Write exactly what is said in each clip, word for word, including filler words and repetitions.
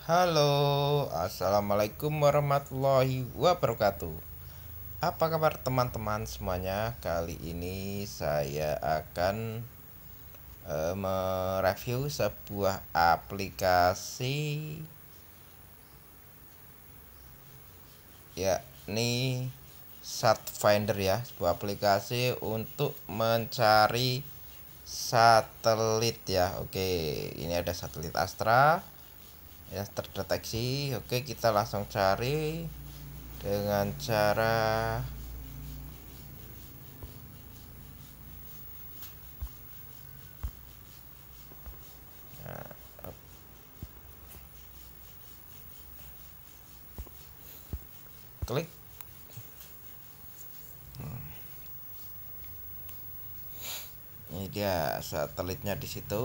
Halo, assalamualaikum warahmatullahi wabarakatuh. Apa kabar teman-teman semuanya? Kali ini saya akan eh, mereview sebuah aplikasi, yakni Satfinder ya, sebuah aplikasi untuk mencari satelit ya. Oke, ini ada satelit Astra ya terdeteksi. Oke, kita langsung cari dengan cara klik. Ini dia satelitnya di situ.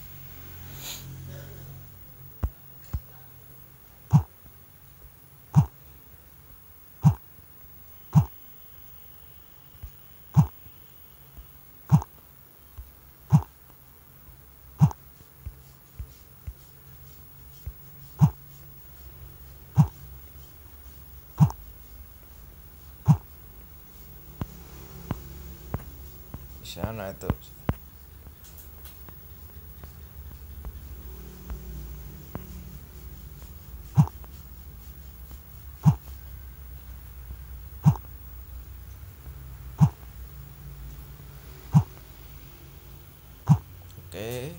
Di sana itu. Oke.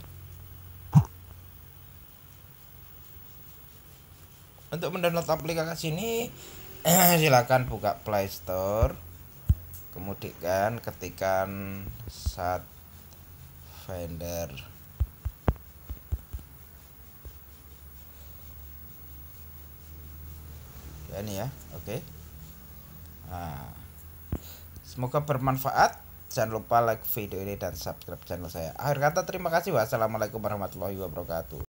Untuk mendownload aplikasi ini silakan buka Play Store. Kemudian ketikkan Satfinder. Ya ini ya, oke. Nah, semoga bermanfaat. Jangan lupa like video ini dan subscribe channel saya. Akhir kata terima kasih. Wassalamualaikum warahmatullahi wabarakatuh.